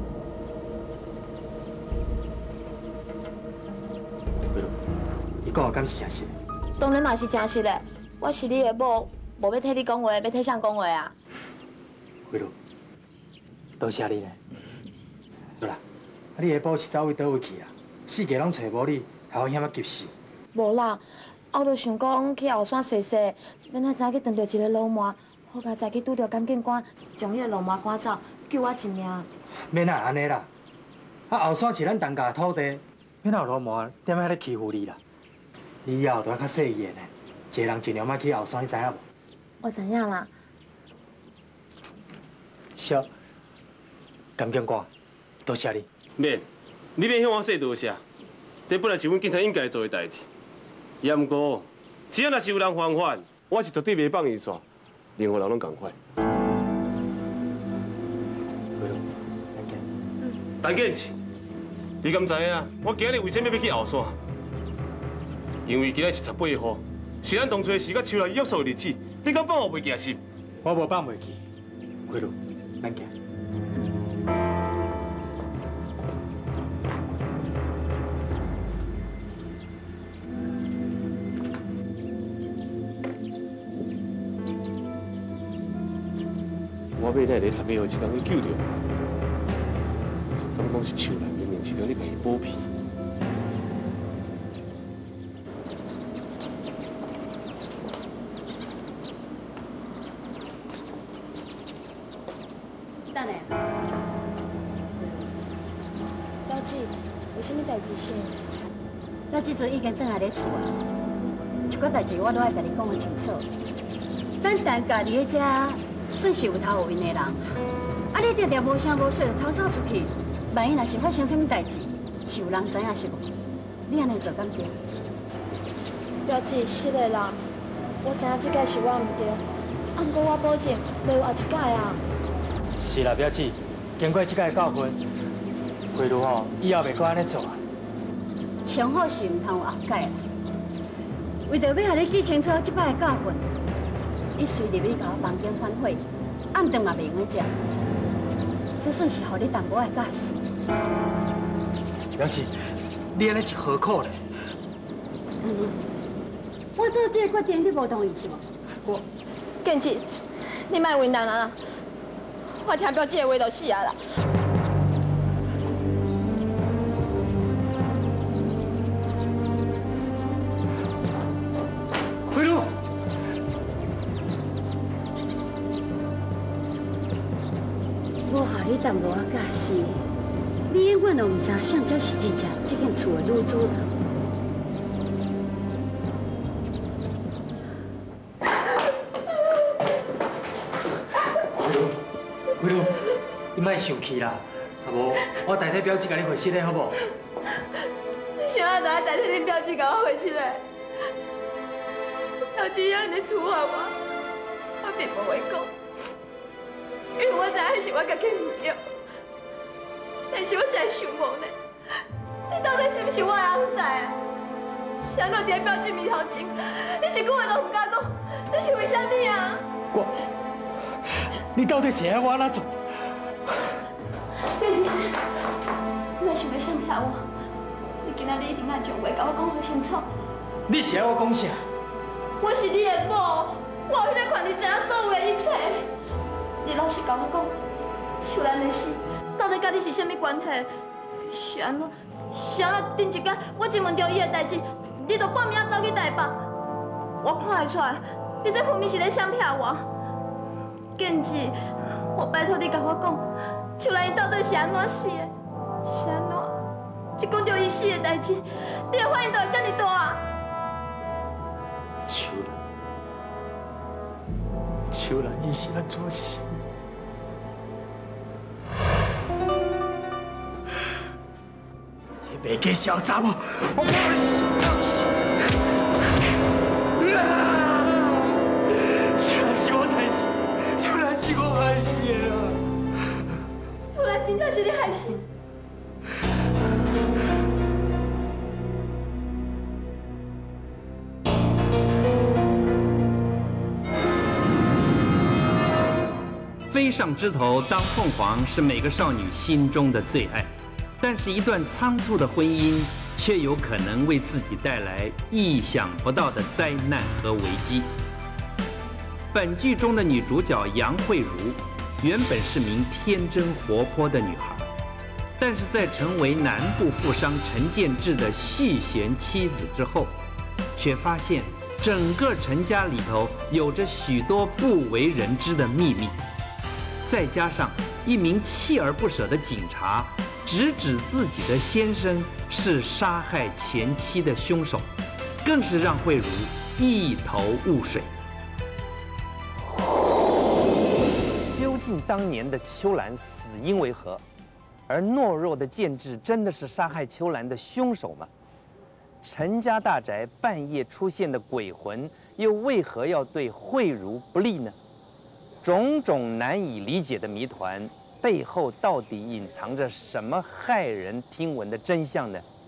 你讲的敢是真实的？ 当然嘛是真实的，我是你的某，无要替你讲话，要替谁讲话啊？ 回路，多谢你呢。好啦，啊你下晡是走位倒位去啊？四界拢找无你，害我险啊急死。 无啦，我就想讲去后山踅踅，免那早去撞到一个老麻， 好佳在去拄着监警官，将迄个龙妈赶走，救我一命。 免啊安尼啦，啊后山是咱陈家土地，免有罗麻踮遐咧欺负你啦。你以后都要较细意呢，一个人尽量莫去后山，你知影无？ 我知影啦。 小，监警官，多谢你。 免，你免向我说多谢，这本来是阮警察应该做的代志。也毋过，只要若是有人犯法，我是绝对袂放伊煞，任何人拢共款。陈建志，你敢知影我今日为什么要去后山？因为今日是18号，是咱同厝是甲秋兰约束的日子，你敢放我袂记心？ 我无放袂记，开路，咱行。 我买那个18号一天去救着，敢讲是秋兰明明是着你家己保庇。 等下， 表姐，有啥物代志是？ 我即阵已经转来咧厝啊，一个代志我都爱甲你讲个清楚。咱陈家伫咧遮算是有头有面的人，啊你常常无声无息就偷走出去，万一若是发生啥物代志，是有人知影是无？你安尼做敢对？ 表姐，是的啦，我知影这届是我毋对，啊，不过我保证袂有后一届啊。 是啦，表姐，经过这届教训，回路吼以后袂搁安尼做啊。 上好是毋通有后届啦。为着要互你记清楚即摆的教训，伊随入去甲我房间反悔，暗顿嘛袂用去食，这算是互你淡薄仔教训。 表姐，你安尼是何苦呢？ 我做这个决定，你无同意是无？ 我， 建志，你莫为难啊啦！我听表姐的话就死啊啦！ 回路。 我互你淡薄仔教训，你永远都毋知谁才是真正这间厝的女主人。 回路，你莫生气啦，啊无我代替表姐甲你回信的好无？ 你想要就要代替你表姐甲我回去嘞？表姐要你处罚我并无话讲，因为我知影是我家己唔对，但是我实在想无呢，你到底是不是我的翁婿啊？想到伫表姐面头前，你一句话都唔敢讲，这是为什么啊？ 你到底是要我安怎做？ 建志，你莫想要伤害我，你今仔日一定要将话甲我讲好清楚。 你是要我讲啥？ 我是你的某，我有迄个权利知影所有的一切。你老实甲我讲，秋兰的死到底甲你是啥物关系？是安怎？是安怎？顶一天我一问到伊的代志，你就半暝走去台北，我看会出来，你这分明是咧想骗我。建志，我拜托你甲我讲，秋兰伊到底是安怎死的？是安怎？一讲到伊死的代志，你的反应就会遮尔大。 秋兰伊是安怎死？这袂记小查某，我怕你死！秋兰是我害死，秋兰是我害死的啦！ 秋兰真正是你害死。 飞上枝头当凤凰是每个少女心中的最爱，但是一段仓促的婚姻却有可能为自己带来意想不到的灾难和危机。本剧中的女主角杨慧茹原本是名天真活泼的女孩，但是在成为南部富商陈建志的续弦妻子之后，却发现整个陈家里头有着许多不为人知的秘密，再加上一名锲而不舍的警察直指自己的先生是杀害前妻的凶手，更是让慧茹一头雾水。究竟当年的秋兰死因为何？而懦弱的建志真的是杀害秋兰的凶手吗？陈家大宅半夜出现的鬼魂，又为何要对慧茹不利呢？种种难以理解的谜团背后，到底隐藏着什么骇人听闻的真相呢？